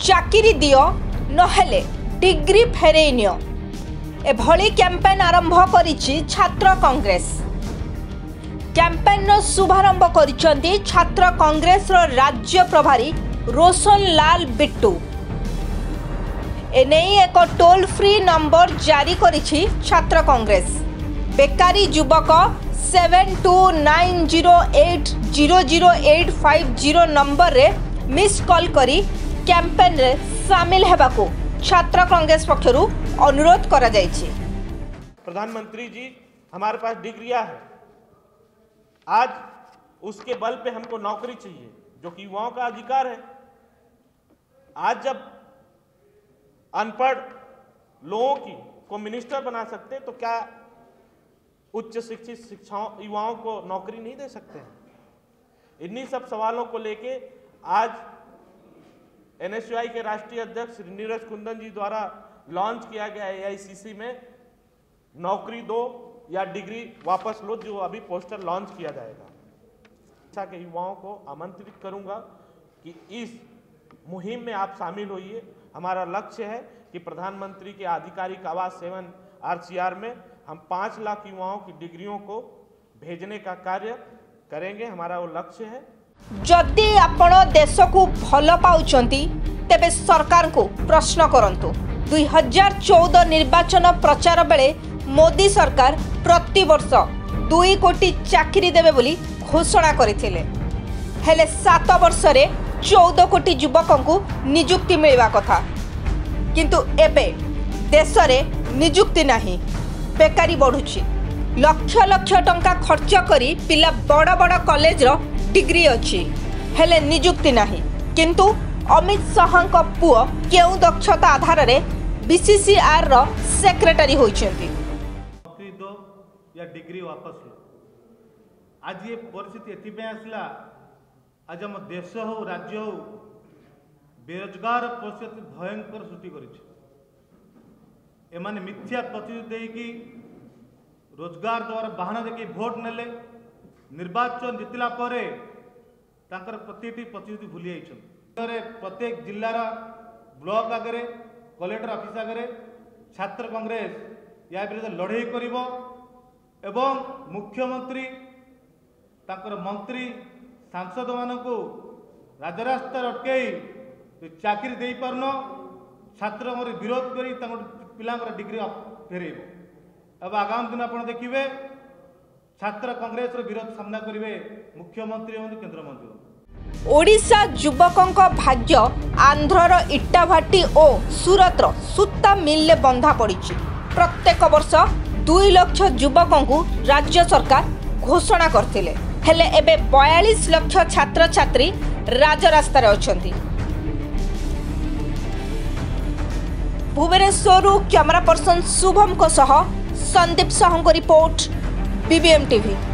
चाकरी दियो नहेले डिग्री फेरई नियो एभली कैंपेन आरंभ करिछि छात्र कांग्रेस। कैंपेन रो शुभारंभ करिसेंती छात्र कांग्रेस रो राज्य प्रभारी रोशन लाल बिट्टू। एने एक टोल फ्री नंबर जारी करिछि छात्र कांग्रेस। बेकारी युवक 7290800850 नंबर रे मिस कॉल करी कैंपेन रे शामिल हेबाकू छात्र कांग्रेस पक्षरु अनुरोध करा जायछि। प्रधानमंत्री जी, हमारे पास डिग्रियां है, आज उसके बल पे हमको नौकरी चाहिए जो कि युवाओं का अधिकार है। आज जब अनपढ़ लोगों को मिनिस्टर बना सकते तो क्या उच्च शिक्षित युवाओं को नौकरी नहीं दे सकते हैं? इन्हीं सब सवालों को लेके आज एनएसयूआई के राष्ट्रीय अध्यक्ष नीरज कुंदन जी द्वारा लॉन्च किया गया एआईसीसी में नौकरी दो या डिग्री वापस लो, जो अभी पोस्टर लॉन्च किया जाएगा। शिक्षा के युवाओं को आमंत्रित करूंगा कि इस मुहिम में आप शामिल होइए। हमारा लक्ष्य है कि प्रधानमंत्री के आधिकारिक आवास 7 आरसीआर में हम 5 लाख युवाओं की डिग्रियों को भेजने का कार्य करेंगे। हमारा वो लक्ष्य है। जदि आपण देश को भल पाउचंती तेबे सरकार को प्रश्न करंतु। 2014 निर्वाचन प्रचार बेले मोदी सरकार प्रति वर्ष 2 कोटी चाकरी देवे बोली घोषणा करथिले। हेले 7 वर्ष रे 14 कोटी युवकों को नियुक्ति मिलवा कथा, किंतु एबे देश रे नियुक्ति नहीं, बेकारी बढ़ुची। लक्ष लक्ष टंका खर्च करी पिला बड़ बड़ कॉलेज रो डिग्री अच्छी हेले नियुक्ति नहीं, किंतु अमित शाहଙ୍କ पुओ केउ दक्षता आधार रे बीसीसीआर रो सेक्रेटरी होइछंती। नौकरी दो या डिग्री वापस लो। आज ये परिस्थिति एथिपे आसला, आज हम देश हो राज्य हो बेरोजगार परिस्थिति भयंकर सृष्टि करिछि। एमाने मिथ्या प्रतिश्रुति देकी रोजगार द्वारा बहाना देखी भोट नेले, निर्वाचन जितला परे तांकर प्रतिटी प्रतिश्रुति भूली जाइछन। प्रत्येक जिल्लार ब्लॉक आगे कलेक्टर ऑफिस आगे छात्र कांग्रेस या विरुद्ध लड़ाई करिवो एवं मुख्यमंत्री तांकर मंत्री सांसद मानकु राजरास्ता अटकई चाकरी दे पारन छात्र विरोध करी पिलांकर डिग्री फेरेब। अब आगामी दिन आप देखिए छात्र कांग्रेस विरोध सामना करेंगे मुख्यमंत्री और केंद्र मंत्री। ओडिशा युवकों भाग्य आंध्रर इटाभाटी और सूरतर सूता मिल बंधा पड़ी। प्रत्येक वर्ष 2 लाख युवकों को राज्य सरकार घोषणा करते, हेले एबे 42 लाख छात्र छात्री राजरास्तार अछंती। भुवनेश्वर कैमरा पर्सन शुभम को सह संदीप साहू को रिपोर्ट, बीबीएम टीवी।